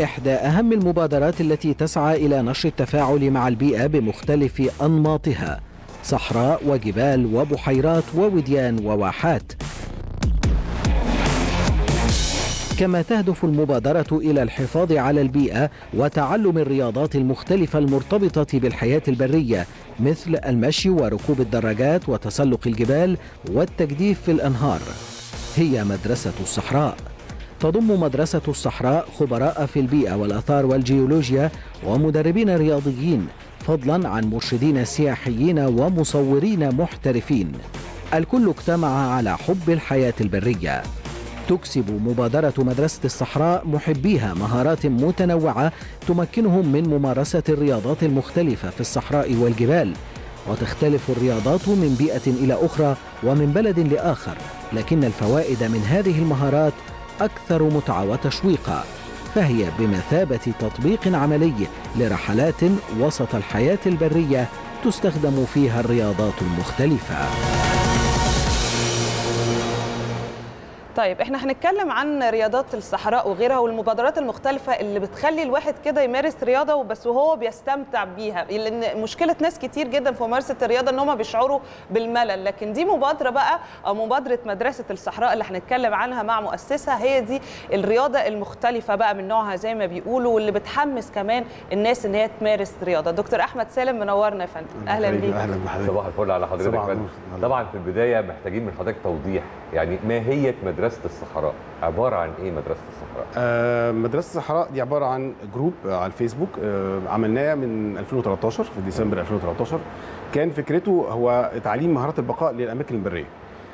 إحدى أهم المبادرات التي تسعى إلى نشر التفاعل مع البيئة بمختلف أنماطها، صحراء وجبال وبحيرات ووديان وواحات. كما تهدف المبادرة إلى الحفاظ على البيئة وتعلم الرياضات المختلفة المرتبطة بالحياة البرية، مثل المشي وركوب الدراجات وتسلق الجبال والتجديف في الأنهار. هي مدرسة الصحراء. تضم مدرسة الصحراء خبراء في البيئة والآثار والجيولوجيا ومدربين رياضيين، فضلا عن مرشدين سياحيين ومصورين محترفين. الكل اجتمع على حب الحياة البرية. تكسب مبادرة مدرسة الصحراء محبيها مهارات متنوعة تمكنهم من ممارسة الرياضات المختلفة في الصحراء والجبال. وتختلف الرياضات من بيئة إلى أخرى ومن بلد لآخر، لكن الفوائد من هذه المهارات أكثر متعة وتشويقا، فهي بمثابة تطبيق عملي لرحلات وسط الحياة البرية تستخدم فيها الرياضات المختلفة. طيب احنا هنتكلم عن رياضات الصحراء وغيرها والمبادرات المختلفة اللي بتخلي الواحد كده يمارس رياضة وبس وهو بيستمتع بيها، لان مشكلة ناس كتير جدا في ممارسة الرياضة ان هم بيشعروا بالملل، لكن دي مبادرة بقى او مبادرة مدرسة الصحراء اللي هنتكلم عنها مع مؤسسها، هي دي الرياضة المختلفة بقى من نوعها زي ما بيقولوا، واللي بتحمس كمان الناس ان هي تمارس رياضة. دكتور احمد سالم منورنا يا فندم. اهلا بيك. اهلا بحضرتك. صباح الفل على حضرتك يا فندم. طبعا في البداية محتاجين من حضرتك توضيح، يعني ماهية مدرسة الصحراء؟ عبارة عن ايه مدرسة الصحراء؟ مدرسة الصحراء دي عبارة عن جروب على الفيسبوك، عملناه من 2013 في ديسمبر 2013. كان فكرته هو تعليم مهارات البقاء للأماكن البرية.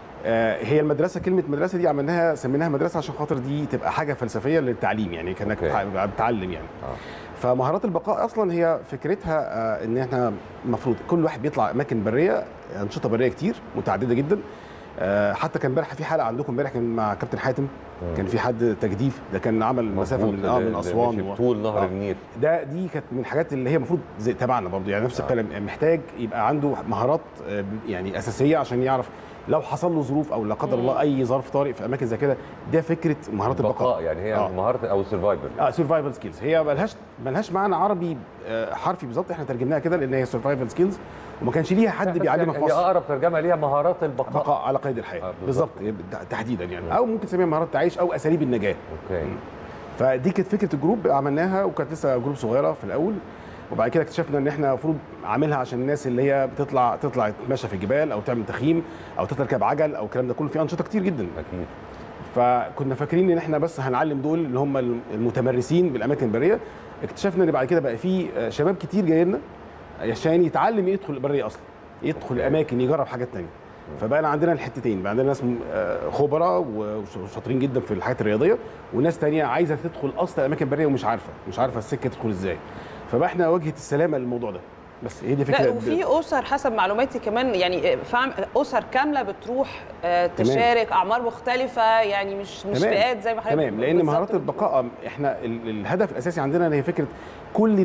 هي المدرسة، كلمة مدرسة دي عملناها سميناها مدرسة عشان خاطر دي تبقى حاجة فلسفية للتعليم، يعني كأنك بتعلم يعني. فمهارات البقاء أصلا هي فكرتها إن احنا المفروض كل واحد بيطلع أماكن برية، أنشطة برية كتير متعددة جدا. حتى كان امبارح في حلقه عندكم امبارح كان مع كابتن حاتم، كان في حد تجديف، ده كان عمل مسافه من اسوان طول نهر النيل. دي كانت من الحاجات اللي هي المفروض زي تبعنا برضو، يعني نفس الكلام، محتاج يبقى عنده مهارات يعني اساسيه عشان يعرف لو حصل له ظروف او لا قدر الله اي ظرف طارئ في اماكن زي كده. ده فكره مهارات البقاء، يعني هي مهاره او سرفايفل. سرفايفل سكيلز. هي ملهاش معنى عربي حرفي بالظبط، احنا ترجمناها كده لان هي سرفايفل سكيلز وما كانش ليها حد بيعلمها في مصر. هي اقرب ترجمه ليها مهارات البقاء على قيد الحياه بالظبط تحديدا يعني، او ممكن تسميها مهارات تعيش او اساليب النجاه. اوكي. فدي كانت فكره الجروب، عملناها وكانت لسه جروب صغيره في الاول، وبعد كده اكتشفنا ان احنا المفروض عاملها عشان الناس اللي هي بتطلع تتمشى في الجبال او تعمل تخييم او تركب عجل او الكلام ده كله، في انشطه كتير جدا اكيد. فكنا فاكرين ان احنا بس هنعلم دول اللي هم المتمرسين بالاماكن البريه. اكتشفنا ان بعد كده بقى في شباب كتير جاي لنا عشان يتعلم يدخل البريه اصلا، يدخل الاماكن، يجرب حاجات ثانيه. فبقى عندنا الحتتين، بقى عندنا ناس خبراء وشاطرين جدا في الحاجات الرياضيه، وناس ثانيه عايزه تدخل اصلا الاماكن البريه ومش عارفه السكه تدخل ازاي. فبقى احنا واجهه السلامه للموضوع ده. بس هي دي فكره. لا وفي اسر حسب معلوماتي كمان، يعني فاهم، اسر كامله بتروح تشارك، اعمار مختلفه، يعني مش فئات زي ما حضرتك. تمام، لان مهارات البقاء احنا الهدف الاساسي عندنا هي فكره كل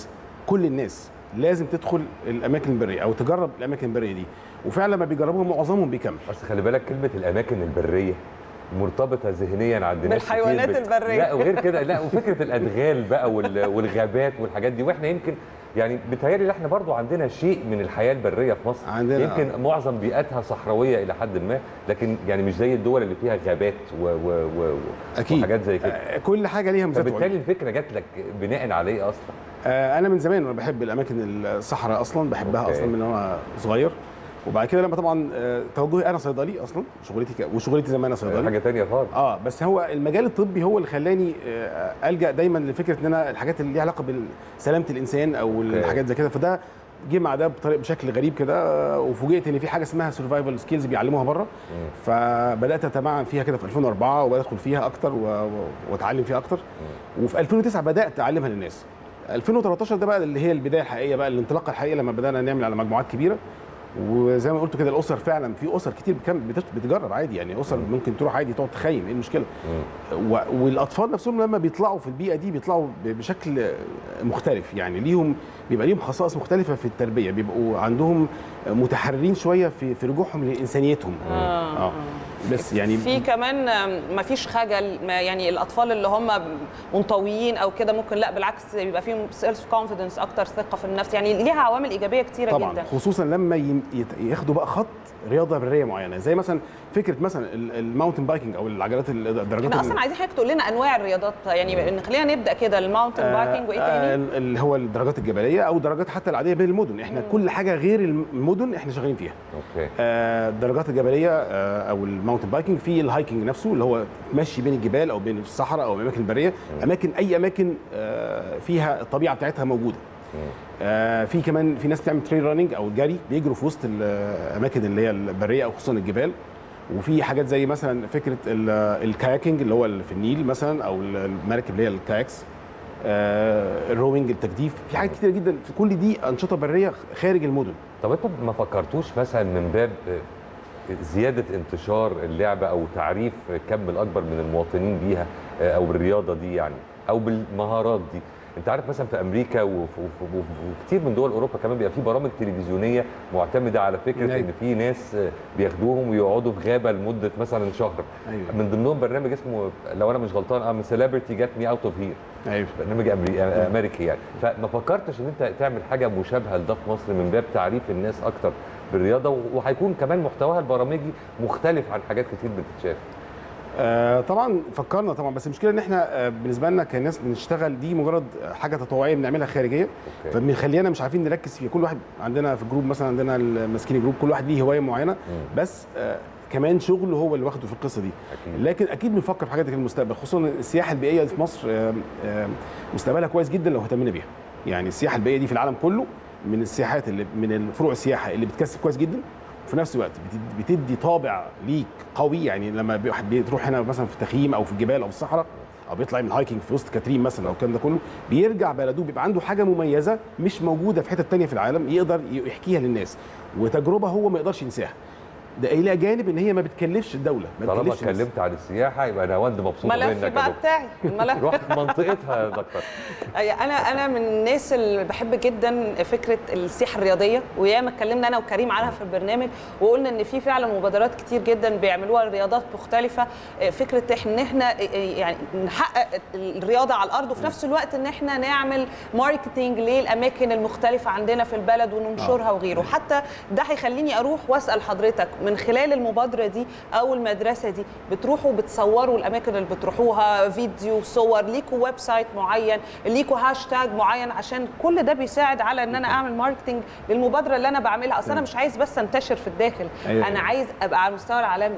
الناس لازم تدخل الاماكن البريه او تجرب الاماكن البريه دي، وفعلا لما بيجربوها معظمهم بيكمل. بس خلي بالك كلمه الاماكن البريه مرتبطه ذهنيا عند ناس كتير بالحيوانات البريه. لا وغير كده، لا وفكره الادغال بقى والغابات والحاجات دي، واحنا يمكن يعني بيتهيألي احنا برضو عندنا شيء من الحياه البريه في مصر، عندنا يمكن معظم بيئاتها صحراويه الى حد ما، لكن يعني مش زي الدول اللي فيها غابات أكيد. وحاجات زي كده. كل حاجه ليها ميزات. فبالتالي الفكره جات لك بناء على ايه اصلا؟ انا من زمان وانا بحب الاماكن الصحراء اصلا، بحبها اصلا من وانا صغير. وبعد كده لما طبعا توجهي انا صيدلي اصلا، وشغلتي زي ما انا صيدلي حاجه ثانيه خالص. بس هو المجال الطبي هو اللي خلاني الجا دايما لفكره ان انا الحاجات اللي ليها علاقه بسلامه الانسان او الحاجات زي كده. فده جه مع ده بشكل غريب كده، وفوجئت ان في حاجه اسمها سرفايفل سكيلز بيعلموها بره. فبدات اتمعن فيها كده في 2004 وبدخل فيها اكتر واتعلم فيها اكتر. وفي 2009 بدات اعلمها للناس. 2013 ده بقى اللي هي البدايه الحقيقيه بقى، الانطلاقه الحقيقيه لما بدانا نعمل على مجموعات كبيره. وزي ما قلت كده الاسر فعلا، في اسر كتير بتجرب عادي، يعني اسر ممكن تروح عادي تقعد تخيم، ايه المشكله؟ والاطفال نفسهم لما بيطلعوا في البيئه دي بيطلعوا بشكل مختلف، يعني بيبقى ليهم خصائص مختلفه في التربيه، بيبقوا عندهم متحررين شويه في رجوعهم لانسانيتهم. بس يعني في كمان ما فيش خجل، يعني الاطفال اللي هم منطويين او كده ممكن لا بالعكس يبقى فيهم سيلف كونفيدنس اكتر، ثقه في النفس، يعني ليها عوامل ايجابيه كتيره طبعا جدا. خصوصا لما ياخدوا بقى خط رياضه بريه معينه، زي مثلا فكره مثلا الماونتن بايكنج او العجلات الدراجات. احنا اصلا عايزين حضرتك تقول لنا انواع الرياضات، يعني خلينا نبدا كده الماونتن بايكنج وايه تاني؟ اللي هو الدراجات الجبليه او الدراجات حتى العاديه بين المدن، احنا كل حاجه غير المدن احنا شغالين فيها. اوكي. الدراجات الجبليه او الماونتن بايكنج، في الهايكنج نفسه اللي هو تمشي بين الجبال او بين الصحراء او الاماكن البريه، اي اماكن فيها الطبيعه بتاعتها موجوده. في كمان في ناس بتعمل تريل راننج او الجري، بيجروا في وسط الاماكن اللي هي البريه او خصوصا الجبال. وفي حاجات زي مثلا فكره الكاياكينج اللي هو في النيل مثلا، او المراكب اللي هي الكاياكس، الروينج، التجديف، في حاجات كتير جدا. في كل دي انشطه بريه خارج المدن. طب انتم ما فكرتوش مثلا من باب زياده انتشار اللعبه او تعريف كم الاكبر من المواطنين بيها او بالرياضه دي يعني، او بالمهارات دي؟ انت عارف مثلا في امريكا وكتير من دول اوروبا كمان بيبقى في برامج تلفزيونيه معتمده على فكره ان في ناس بياخدوهم ويقعدوا في غابه لمده مثلا شهر. من ضمنهم برنامج اسمه لو انا مش غلطان سيلبرتي جات مي اوت اوف هير، برنامج امريكي يعني. فما فكرتش ان انت تعمل حاجه مشابهه لده في مصر من باب تعريف الناس اكتر بالرياضه، وهيكون كمان محتواها البرامجي مختلف عن حاجات كتير بتتشاف؟ طبعا فكرنا طبعا، بس المشكله ان احنا بالنسبه لنا كناس بنشتغل دي مجرد حاجه تطوعيه بنعملها خارجيه، فبنخلينا مش عارفين نركز فيها. كل واحد عندنا في الجروب مثلا، عندنا الماسكين جروب كل واحد ليه هوايه معينه، بس كمان شغله هو اللي واخده في القصه دي. لكن اكيد بنفكر في حاجات في المستقبل، خصوصا السياحه البيئيه في مصر مستقبلها كويس جدا لو اهتمينا بيها. يعني السياحه البيئيه دي في العالم كله من السياحات اللي من الفروع السياحه اللي بتكسب كويس جدا، وفي نفس الوقت بتدي طابع ليك قوي. يعني لما بتروح هنا مثلا في التخييم او في الجبال او في الصحراء، او بيطلع من هايكنج في وسط كاترين مثلا او الكلام ده كله، بيرجع بلده بيبقى عنده حاجه مميزه مش موجوده في حته ثانيه في العالم، يقدر يحكيها للناس، وتجربه هو ما يقدرش ينساها. ده الى جانب ان هي ما بتكلفش الدوله، ما طالما بتكلفش. اتكلمت عن السياحه يبقى انا وند مبسوط منك. الملف بقى بتاعي، الملف رحت منطقتها يا دكتور. انا من الناس اللي بحب جدا فكره السياحه الرياضيه، وياما اتكلمنا انا وكريم عنها في البرنامج، وقلنا ان في فعلا مبادرات كتير جدا بيعملوها رياضات مختلفه. فكره ان احنا يعني نحقق الرياضه على الارض، وفي نفس الوقت ان احنا نعمل ماركتنج للاماكن المختلفه عندنا في البلد وننشرها وغيره. حتى ده هيخليني اروح واسال حضرتك، من خلال المبادره دي او المدرسه دي بتروحوا بتصوروا الاماكن اللي بتروحوها، فيديو، صور، ليكوا ويب سايت معين، ليكوا هاشتاج معين، عشان كل ده بيساعد على ان انا اعمل ماركتنج للمبادره اللي انا بعملها. اصلا انا مش عايز بس انتشر في الداخل، انا عايز ابقى على المستوى العالمي.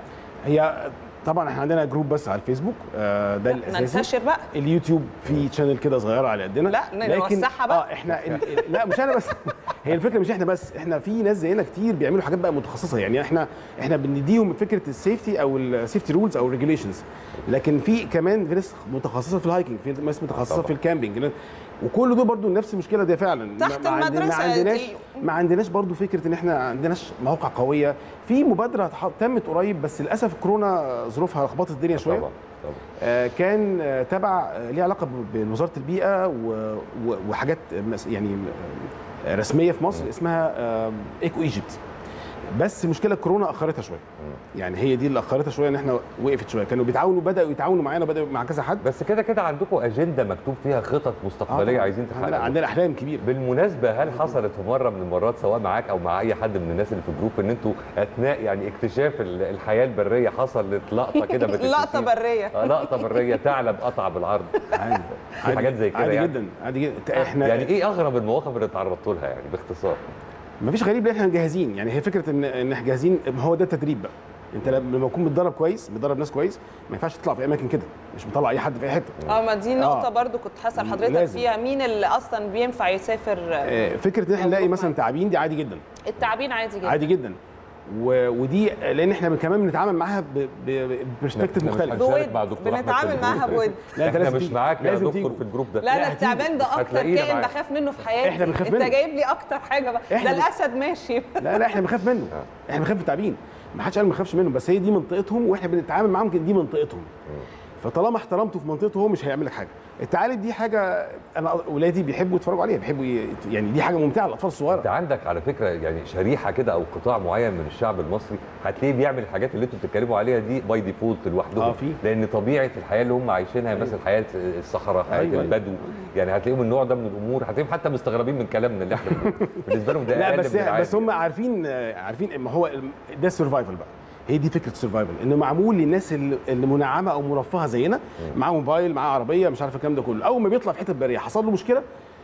هي طبعا احنا عندنا جروب بس على الفيسبوك، ده الاساسي. ننتشر بقى. اليوتيوب في شانل كده صغيره على قدنا، لا نوسعها بقى. احنا لا مش انا بس هي الفكره مش احنا بس، احنا في ناس زينا كتير بيعملوا حاجات بقى متخصصه. يعني احنا بنديهم فكره السيفتي او السيفتي رولز او الريجوليشنز، لكن في كمان في ناس متخصصه في الهايكنج، في ناس متخصصه في الكامبينج، وكل دول برضو نفس المشكله دي فعلا. تحت المدرسه ما عندناش برضو فكره ان احنا عندناش مواقع قويه. في مبادره تمت قريب، بس للاسف الكورونا ظروفها لخبطت الدنيا شويه. طبعا. كان تبع ليه علاقه بوزاره البيئه وحاجات يعني رسميه في مصر، اسمها ايكو ايجيبت. بس المشكله الكورونا اخرتها شويه، يعني هي دي اللي اخرتها شويه، ان احنا وقفت شويه. كانوا بداوا يتعاونوا معانا، بداوا مع كذا حد، بس كده عندكم اجنده مكتوب فيها خطط مستقبليه عايزين تحققوها. عندنا احلام كبيره. بالمناسبه، هل حصلت في مره من المرات سواء معاك او مع اي حد من الناس اللي في الجروب ان انتوا اثناء يعني اكتشاف الحياه البريه حصلت لقطه كده لقطه بريه لقطه بريه ثعلب قطع بالعرض؟ عادي حاجات زي كده عادي يعني. جدا عادي جدا. احنا يعني ايه اغرب المواقف اللي تعرضتوا لها يعني باختصار؟ مفيش غريب، لان احنا جاهزين. يعني هي فكره ان احنا جاهزين، هو ده التدريب بقى. انت لما تكون متدرب كويس، متدرب ناس كويس، ما ينفعش تطلع في اماكن كده، مش مطلع اي حد في اي حته. ما دي نقطه برضو كنت هسال حضرتك فيها، مين اللي اصلا بينفع يسافر؟ فكره ان احنا نلاقي مثلا تعابين، دي عادي جدا. التعابين عادي جدا عادي جدا. ودي لان احنا كمان بنتعامل معاها ببرسبكتيف مختلف. بنتعامل معاها بود. لا احنا مش معاك يا دكتور في الجروب ده. لا التعبان ده اكتر كائن بخاف منه في حياتي. احنا بنخاف منه. انت جايب لي اكتر حاجه بقى. ده الاسد ماشي. لا احنا بنخاف منه. احنا بنخاف من التعابين، ما حدش قال ما بنخافش منه، بس هي دي منطقتهم واحنا بنتعامل معاهم كده، دي منطقتهم. فطالما احترمته في منطقته هو مش هيعمل لك حاجه. الثعالب دي حاجه انا اولادي بيحبوا يتفرجوا عليها، بيحبوا يعني دي حاجه ممتعه للاطفال الصغيره. انت عندك على فكره يعني شريحه كده او قطاع معين من الشعب المصري هتلاقيه بيعمل الحاجات اللي انتوا بتتكلموا عليها دي باي ديفولت لوحدهم، لان طبيعه الحياه اللي هم عايشينها مثلا حياه الصحراء، حياه البدو، يعني هتلاقيهم النوع ده من الامور، هتلاقيهم حتى مستغربين من كلامنا اللي احنا بالنسبه لهم ده لا اقل بس من العادي. بس هم عارفين ما هو ده السرفايفل بقى، هي دي فكره السرفايفل، انه معمول للناس اللي منعمه او مرفهه زينا، معاه موبايل معاه عربيه مش عارف الكلام ده كله، اول ما بيطلع في حته بريه حصل له مشكله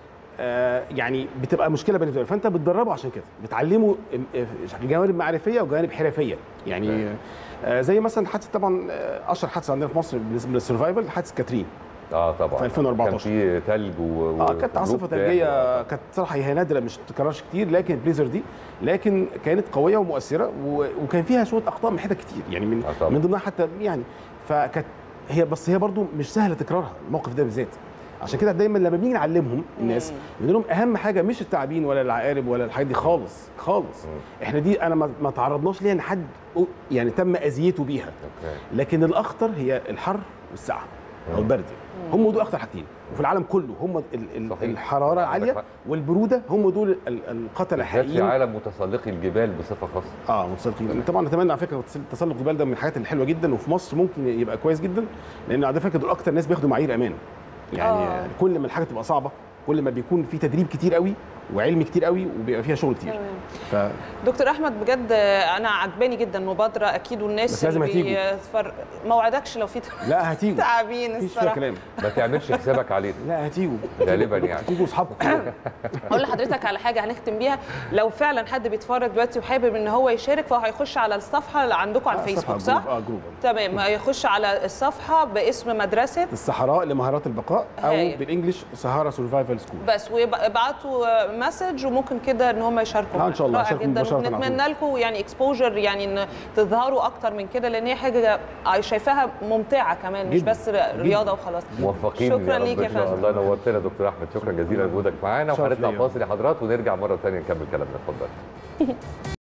يعني بتبقى مشكله بالنسبه له، فانت بتدربه عشان كده، بتعلمه جوانب معرفيه وجوانب حرفيه يعني. زي مثلا حادثه طبعا اشهر حادثه عندنا في مصر بالنسبه للسرفايفل حادثه كاترين طبعا في 2014 كان في ثلج كانت عاصفه ثلجيه، كانت صراحه هي نادره مش تتكررش كتير، لكن البليزر دي لكن كانت قويه ومؤثره وكان فيها شويه اخطاء من حتت كتير يعني من ضمنها حتى يعني، فكانت هي برضو مش سهله تكرارها الموقف ده بالذات. عشان كده دايما لما بنيجي نعلمهم الناس بنقول لهم اهم حاجه مش التعابين ولا العقارب ولا الحاجات دي خالص خالص. احنا دي انا ما تعرضناش ليها ان حد يعني تم اذيته بيها، لكن الاخطر هي الحر والسقعه او البرد، هم دول اخطر حاجتين وفي العالم كله، هم الحراره العاليه والبروده، هم دول القتله الحقيقيين في عالم متسلقي الجبال بصفه خاصه. متسلقي طبعا. نتمنى على فكره تسلق الجبال ده من الحاجات الحلوه جدا، وفي مصر ممكن يبقى كويس جدا، لان على فكره دول اكتر ناس بياخدوا معايير امان يعني. كل ما الحاجه تبقى صعبه كل ما بيكون في تدريب كتير قوي وعلم كتير قوي وبيبقى فيها شغل كتير. دكتور احمد بجد انا عجباني جدا المبادره اكيد، والناس اللي ما وعدكش لو في لا هتيجوا تعابين الصراحه كلام. ما تعملش حسابك علينا. لا هتيجوا غالبا يعني هتيجوا اصحابكم. اقول لحضرتك على حاجه هنختم بيها، لو فعلا حد بيتفرج دلوقتي وحابب ان هو يشارك فهو هيخش على الصفحه اللي عندكم على الفيسبوك صح؟ جروب تمام، هيخش على الصفحه باسم مدرسه الصحراء لمهارات البقاء او بالانجلش سهارة سرفايفل سكول بس، ويبعتوا مسج وممكن كده ان هم يشاركوا. ان شاء الله رائع جدا، ونتمنى لكم يعني اكسبوجر، يعني ان تظهروا اكتر من كده، لان هي حاجه شايفاها ممتعه كمان مش بس رياضه وخلاص. موفقين. شكرا ليك يا فندم. الله نورتنا دكتور احمد، شكرا جزيلا لوجودك معانا، وهنطلع فاصل يا حضرات ونرجع مره ثانيه نكمل كلامنا. اتفضل.